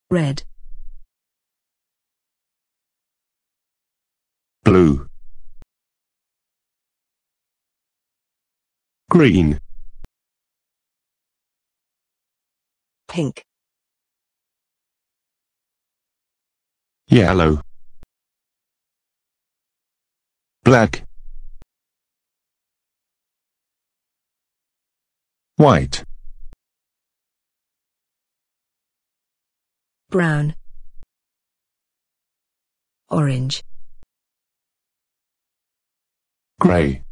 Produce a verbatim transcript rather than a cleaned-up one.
red, blue, green, pink, yellow, black, white, brown, orange, grey,